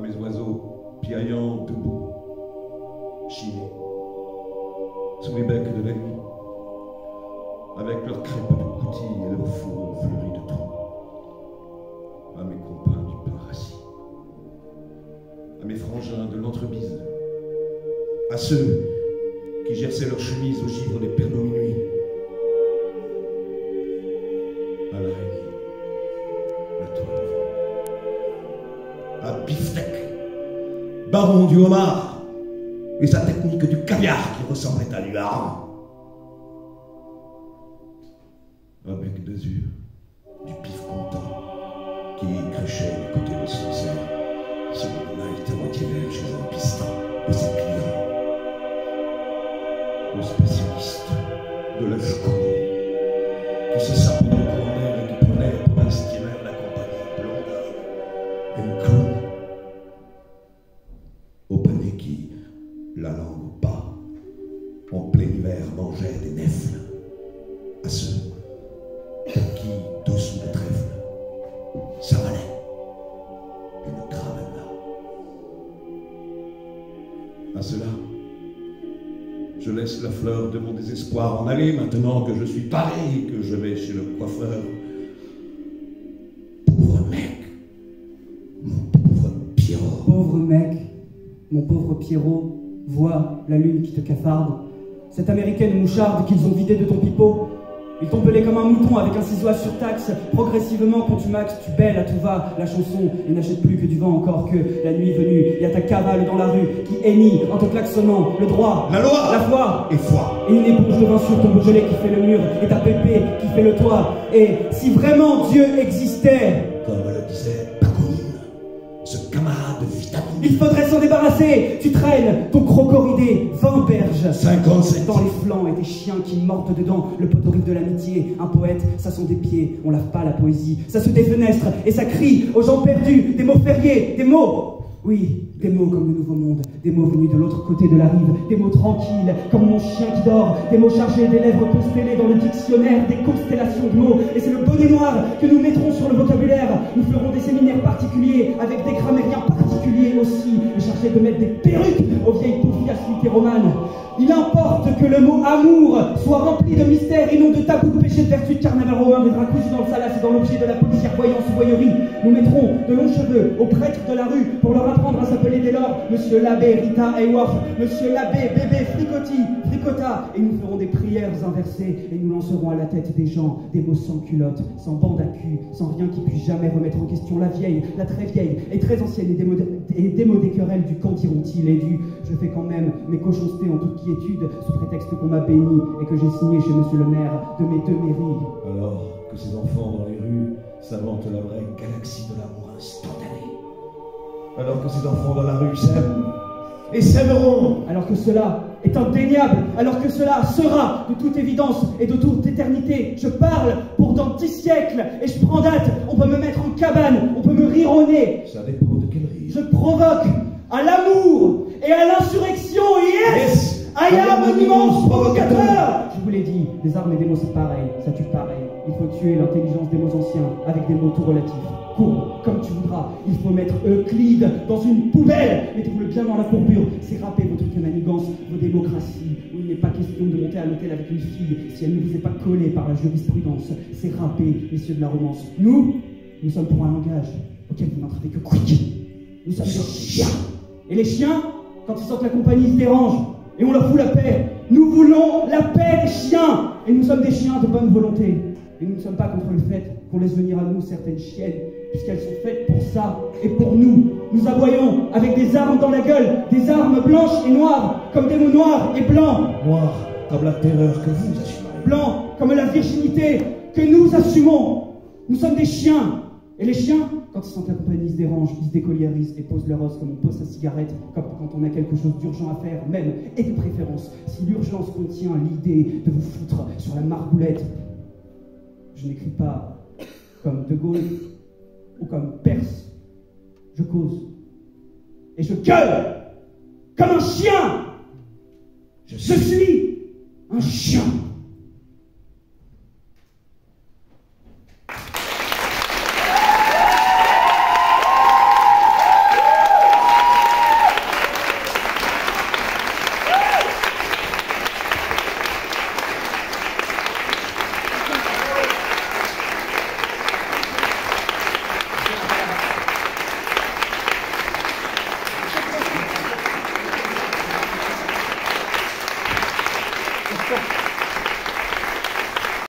mes oiseaux piaillant debout, chinés, sous les becs de la nuit, avec leurs crêpes de coutilles et leurs fourreaux fleuris de trous, à mes compagnes du pain rassis, à mes frangins de l'entrebise, à ceux qui gerçaient leurs chemises au givre des pernos minuit, à l'araignée, la toile, à Beefsteak, baron du homard, et sa technique du caviar qui ressemblait à du hareng, un bec d'azur, du pif content, qui créchait les côtés de son cerf, sous une night à moitié vert chez un piston de ses clients. Le spécialiste de la journée, qui se sapait de corner et qui prenait pour un steamer la compagnie Blondin et une clown, au panier qui, la langue au pas, en plein hiver mangeait des nèfles, à ceux pour qui, dessous le trèfle, ça valait une gravana. À cela, je laisse la fleur de mon désespoir en aller maintenant que je suis paré et que je vais chez le coiffeur. Pauvre mec, mon pauvre Pierrot. Pauvre mec, mon pauvre Pierrot, vois la lune qui te cafarde. Cette américaine moucharde qu'ils ont vidée de ton pipeau. Ils t'ont pelé comme un mouton avec un ciseau à surtaxe. Progressivement, quand tu maxes, tu belles à tout va la chanson et n'achète plus que du vent encore que la nuit venue. Il y a ta cavale dans la rue qui hennit en te klaxonnant le droit, la loi, la foi et foi. Et une éponge de vin sur ton Beaujolais qui fait le mur et ta pépé qui fait le toit. Et si vraiment Dieu existait, comme le disait Bakounine, ce camarade de vitamine, il faudrait s'en débarrasser. Tu traînes ton crocoridé 20 berges 57 dans les flancs et des chiens qui mordent dedans. Le potorif de l'amitié, un poète, ça sont des pieds, on lave pas la poésie. Ça se défenestre et ça crie aux gens perdus. Des mots fériés, des mots, oui, des mots comme le nouveau monde, des mots venus de l'autre côté de la rive, des mots tranquilles comme mon chien qui dort, des mots chargés des lèvres constellées dans le dictionnaire, des constellations de mots. Et c'est le bonnet noir que nous mettrons sur le vocabulaire. Nous ferons des séminaires particuliers avec des grammairiens particuliers aussi, chargés de mettre des perruques aux vieilles paupières littéromanes. Il importe que le mot amour soit rempli de mystère et non de tabou, de péché, de vertu, de carnaval romain, des draps cousus dans le salace et dans l'objet de la policière voyance ou voyerie. Nous mettrons de longs cheveux aux prêtres de la rue pour leur apprendre à s'appeler dès lors Monsieur l'abbé Rita Hayworth, Monsieur l'abbé bébé Fricotti, Fricota, et nous ferons des prières inversées et nous lancerons à la tête des gens des mots sans culotte, sans bande à cul, sans rien qui puisse jamais remettre en question la vieille, la très vieille et très ancienne et démodée querelle du qu'en diront-ils et du je fais quand même mes cochoncetés en toute quiétude sous prétexte qu'on m'a béni et que j'ai signé chez Monsieur le maire de mes deux mairies. Alors que ces enfants dans les rues s'inventent la vraie galaxie de l'amour instantané. Alors que ces enfants dans la rue s'aiment et s'aimeront. Alors que cela est indéniable, alors que cela sera de toute évidence et de toute éternité. Je parle pour dans 10 siècles et je prends date. On peut me mettre en cabane, on peut me rire au nez. Ça dépend de quel rire. Je provoque à l'amour et à l'insurrection. Yes! I am un immense provocateur. Je vous l'ai dit, des armes et des mots c'est pareil, ça tue pareil. Il faut tuer l'intelligence des mots anciens avec des mots tout relatifs. Courbe, comme tu voudras. Il faut mettre Euclide dans une poubelle. Mettez-vous-le bien dans la courbure. C'est râper votre manigance, vos démocraties, où il n'est pas question de monter à l'hôtel avec une fille si elle ne vous est pas collée par la jurisprudence. C'est râper, messieurs de la romance. Nous sommes pour un langage auquel vous n'entravez que quick. Nous sommes des chiens. Et les chiens, quand ils sentent la compagnie, ils se dérangent. Et on leur fout la paix. Nous voulons la paix des chiens. Et nous sommes des chiens de bonne volonté. Et nous ne sommes pas contre le fait qu'on laisse venir à nous certaines chiennes, puisqu'elles sont faites pour ça et pour nous. Nous aboyons avec des armes dans la gueule, des armes blanches et noires, comme des mots noirs et blancs. Noirs comme la terreur que vous assumez. Blancs comme la virginité que nous assumons. Nous sommes des chiens. Et les chiens, quand ils sentent la compagnie, ils se dérangent, ils se décolliérisent et posent leur os comme on pose sa cigarette, comme quand on a quelque chose d'urgent à faire, même, et de préférence, si l'urgence contient l'idée de vous foutre sur la margoulette. Je n'écris pas comme De Gaulle ou comme Perse. Je cause. Et je gueule comme un chien. Je suis un chien.